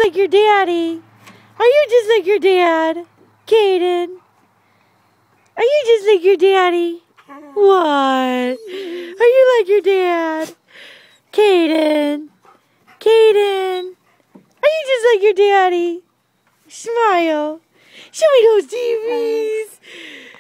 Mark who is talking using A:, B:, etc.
A: like your daddy? Are you just like your dad? Cayden? Are you just like your daddy? What? Are you like your dad? Cayden? Cayden? Are you just like your daddy? Smile. Show me those TVs.